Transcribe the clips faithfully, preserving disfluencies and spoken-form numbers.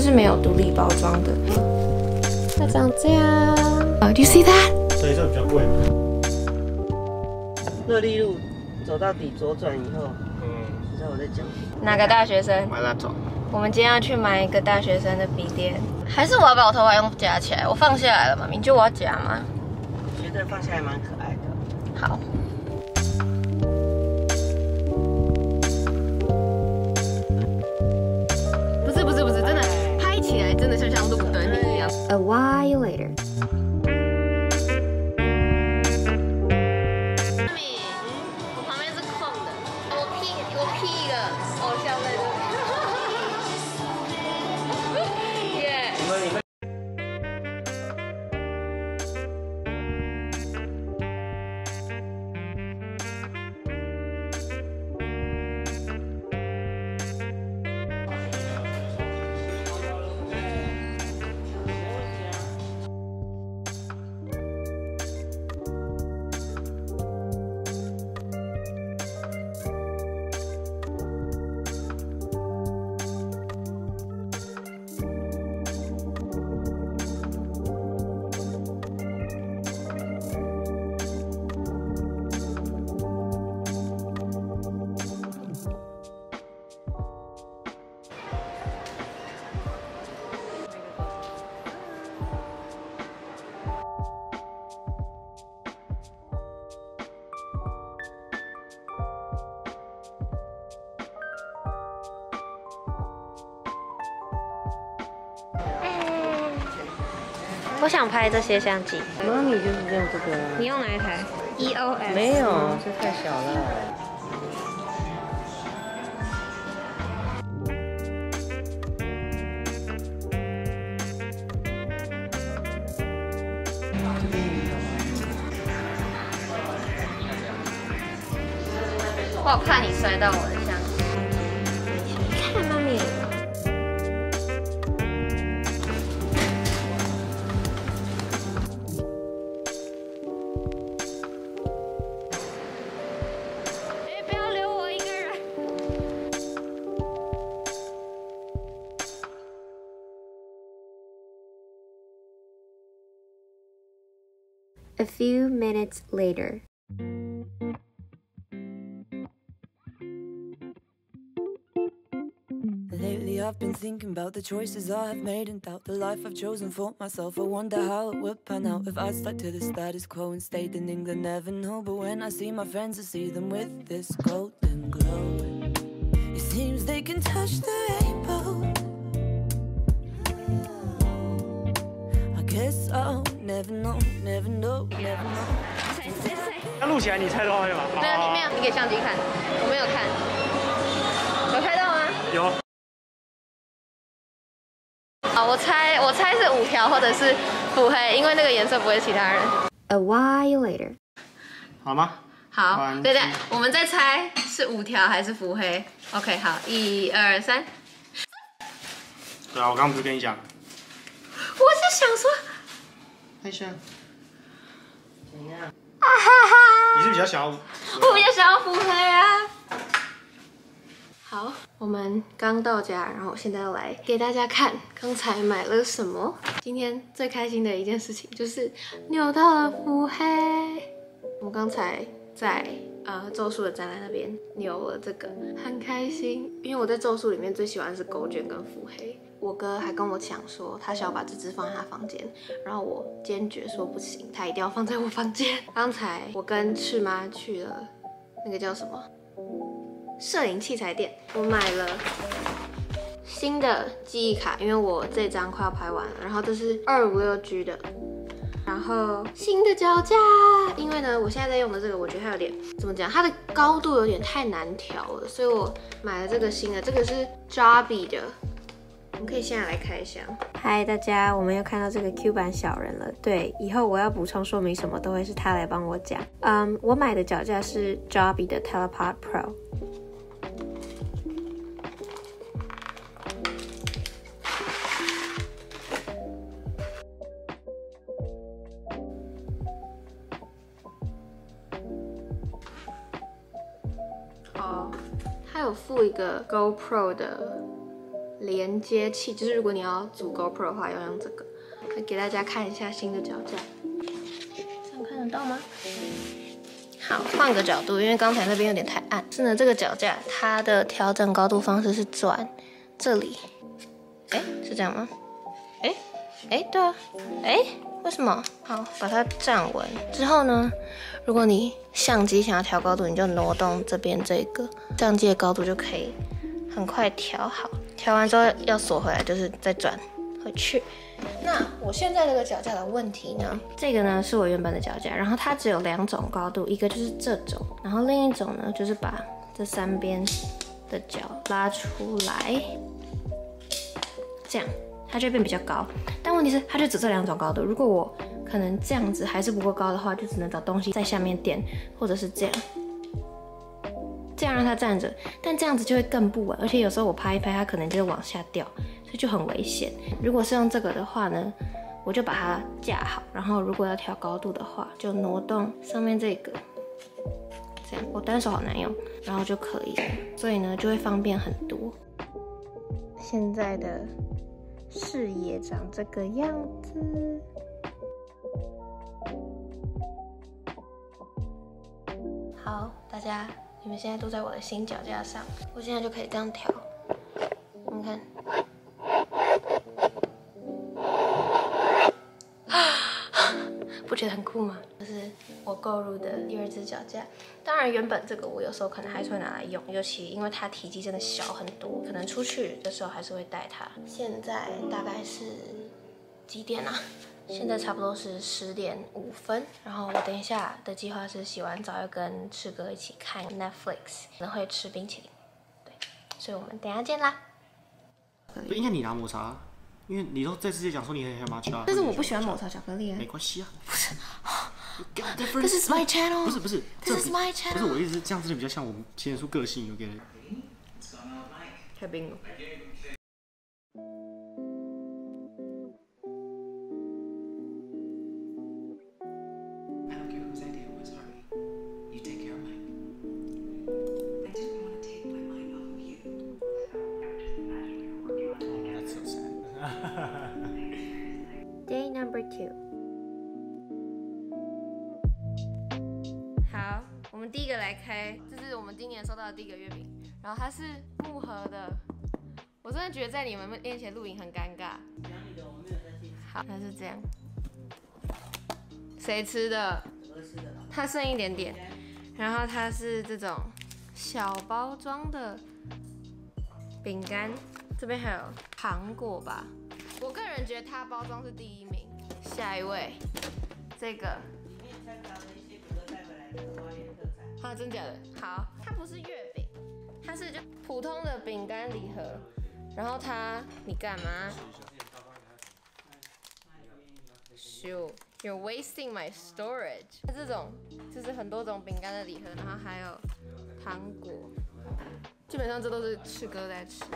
是没有独立包装的。它长这样。Oh, do you see that？ 所以这比较贵。 乐利路走到底左转以后，嗯，你知道我在讲哪个大学生？ 买那种。 我们今天要去买一个大学生的笔电，还是我要把我头发用夹起来？我放下来了嘛，明就我要夹吗？ 我觉得放下来蛮可爱的。 好。不是不是不是，真的拍起来真的就像路灯一样。A while later. 我旁边是空的，我 P 我 P 一个偶像在这里。我想拍这些相机。 妈咪就是用这个、啊。 你用哪一台 ？E O S。 没有，这太小了。 我好怕你摔到我的相机。你看妈咪。A few minutes later. Lately I've been thinking about the choices I have made and doubt the life I've chosen for myself. I wonder how it would pan out if I stuck to the status quo and stayed in England. Never know, but when I see my friends, I see them with this golden glow. It seems they can touch the rainbow. I guess I'll never know, never know, never know. 要录起来，你猜到会吗？ 没有，你没有，你给相机看，我没有看，有拍到吗？ 有。 好，我猜，我猜是五条或者是腹黑，因为那个颜色不会其他人。A while later. 好吗？ 好，对对，我们再猜是五条还是腹黑。OK， 好，一二三。 对啊，我刚刚不是跟你讲。 我是想说， 看一下。 怎样？ 啊哈哈！ 你是比较想要？ 我比较想要腹黑啊。好，我们刚到家，然后现在要来给大家看刚才买了什么。今天最开心的一件事情就是扭到了腹黑。我刚才在呃咒术的展览那边扭了这个，很开心，因为我在咒术里面最喜欢的是狗卷跟腹黑。我哥还跟我抢说，他想要把这只放在他房间，然后我坚决说不行，他一定要放在我房间。刚才我跟赤妈去了那个叫什么摄影器材店，我买了新的记忆卡，因为我这张快要拍完了，然后这是二五六 G 的，然后新的脚架，因为呢我现在在用的这个，我觉得它有点怎么讲，它的高度有点太难调了，所以我买了这个新的，这个是 Joby 的。我们可以现在来看一下。嗨，大家，我们又看到这个 Q 版小人了。对，以后我要补充说明什么都会是他来帮我讲。嗯，我买的脚架是 Joby 的 Telepod Pro。哦，它有附一个 GoPro 的连接器，就是如果你要组 GoPro 的话，要用这个。来给大家看一下新的脚架，这样看得到吗？好，换个角度，因为刚才那边有点太暗。是呢，这个脚架它的调整高度方式是转这里，哎，是这样吗？哎，哎，对啊，哎，为什么？好，把它站稳之后呢，如果你相机想要调高度，你就挪动这边这个相机的高度就可以很快调好。调完之后要锁回来，就是再转回去。那我现在这个脚架的问题呢？这个呢是我原本的脚架，然后它只有两种高度，一个就是这种，然后另一种呢就是把这三边的脚拉出来，这样它就会变比较高。但问题是它就只这两种高度，如果我可能这样子还是不够高的话，就只能找东西在下面垫，或者是这样，这样让它站着，但这样子就会更不稳，而且有时候我拍一拍，它可能就会往下掉。所以就很危险。如果是用这个的话呢，我就把它架好，然后如果要调高度的话，就挪动上面这个，这样我单手好难用，然后就可以了。所以呢，就会方便很多。现在的视野长这个样子。好，大家，你们现在都在我的新脚架上，我现在就可以这样调。你们看。不觉得很酷吗？这是我购入的第二只脚架。当然，原本这个我有时候可能还是会拿来用，尤其因为它体积真的小很多，可能出去的时候还是会带它。现在大概是几点啊？现在差不多是十点五分。然后我等一下的计划是洗完澡要跟赤哥一起看 Netflix， 可能会吃冰淇淋。对，所以我们等一下见啦。 不应该你拿抹茶。因为你都在直接讲说你很喜欢抹茶， 但是我不喜欢抹茶巧克力啊。 没关系啊，不是。 This is my channel。 不是不是 ，This is my channel。 不是我意思，这样子比较像我们显出个性，有给。 开冰了。Day number two。好，我们第一个来开，这是我们今年收到的第一个月饼，然后它是木盒的。我真的觉得在你们面前录影很尴尬。好，它是这样。谁吃的？它剩一点点。然后它是这种小包装的饼干，这边还有糖果吧。我个人觉得它包装是第一名。下一位，这个。啊，真假的？好，它不是月饼，它是就普通的饼干礼盒。然后它，你干嘛？Sure, you're wasting my storage。它这种就是很多种饼干的礼盒，然后还有糖果，基本上这都是赤哥在吃。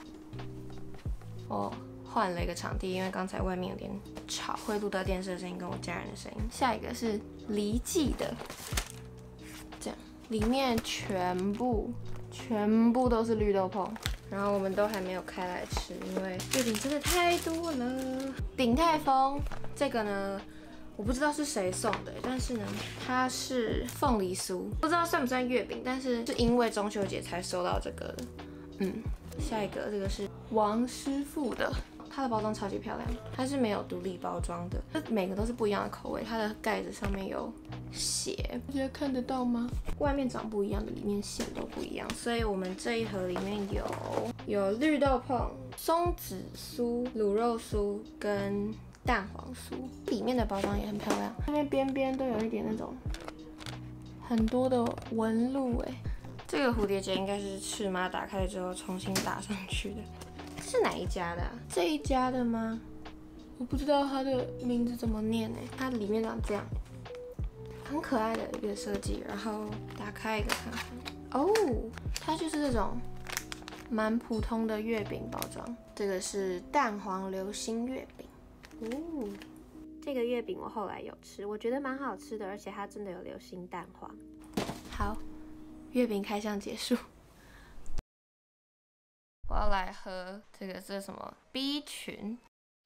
哦。换了一个场地，因为刚才外面有点吵，会录到电视的声音跟我家人的声音。下一个是梨记的，这样里面全部全部都是绿豆椪，然后我们都还没有开来吃，因为月饼真的太多了。鼎泰丰这个呢，我不知道是谁送的，但是呢，它是凤梨酥，不知道算不算月饼，但是是因为中秋节才收到这个的。嗯，下一个这个是王师傅的。它的包装超级漂亮，它是没有独立包装的，每个都是不一样的口味。它的盖子上面有写，大家看得到吗？外面长不一样的，里面馅都不一样。所以我们这一盒里面有有绿豆椪、松子酥、卤肉酥跟蛋黄酥，里面的包装也很漂亮，那边边边都有一点那种很多的纹路哎。这个蝴蝶结应该是赤妈打开之后重新打上去的。是哪一家的、啊？这一家的吗？我不知道它的名字怎么念哎。它里面长这样，很可爱的一个设计。然后打开一个看看，哦，它就是这种蛮普通的月饼包装。这个是蛋黄流心月饼，哦，这个月饼我后来有吃，我觉得蛮好吃的，而且它真的有流心蛋黄。好，月饼开箱结束。我要来喝这个是什么 B 群。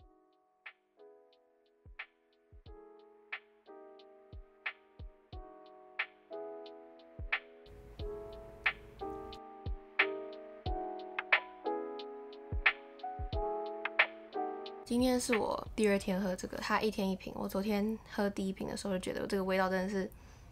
今天是我第二天喝这个，它一天一瓶。我昨天喝第一瓶的时候就觉得这个味道真的是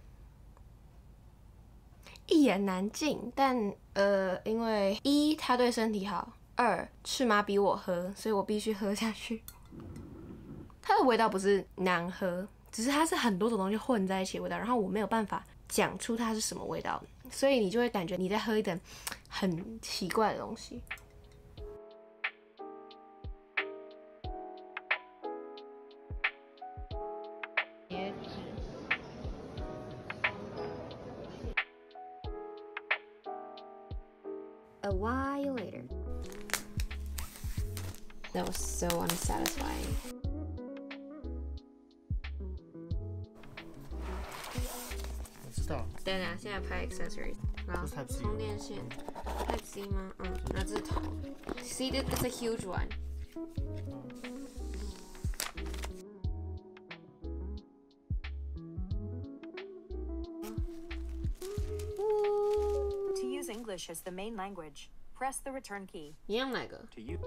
一言难尽。但呃，因为一它对身体好，二赤马逼我喝，所以我必须喝下去。它的味道不是难喝，只是它是很多种东西混在一起的味道，然后我没有办法讲出它是什么味道，所以你就会感觉你在喝一点很奇怪的东西。A while later. That was so unsatisfying. 我知道。 等等，现在拍 accessories， 然后充电线 ，Type C 吗？嗯，那这是头。See, it's a huge one. To use English as the main language, press the return key. 你用哪个？ To you。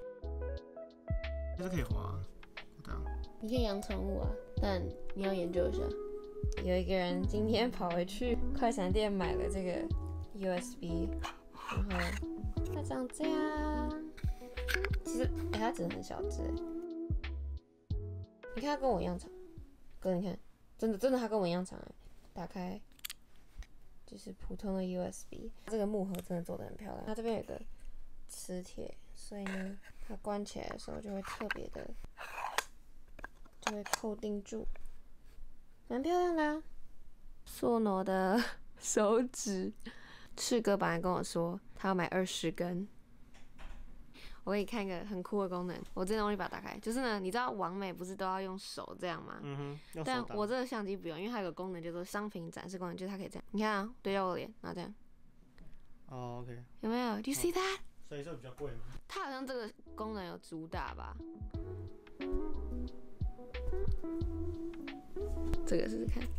这是可以滑，对啊。 你可以养宠物啊，但你要研究一下。有一个人今天跑回去快闪店买了这个 U S B， 然后它长这样。其实，哎、欸，它真的很小只。你看它跟我一样长，哥，你看，真的真的它跟我一样长哎。打开。就是普通的 U S B， 这个木盒真的做得很漂亮。它这边有个磁铁，所以呢，它关起来的时候就会特别的，就会扣定住，蛮漂亮的啊。索诺的手指，赤哥本来跟我说他要买二十根。我给你看一个很酷的功能，我这东西把它打开，就是呢，你知道网美不是都要用手这样吗？ 嗯哼，用手但打。 我这个相机不用，因为它有个功能叫做商品展示功能，就是它可以这样，你看啊，对到我的脸，然后这样。 哦 ，OK。 有没有 ？Do you see that？、 哦、所以这个比较贵吗？ 它好像这个功能有主打吧？这个试试看。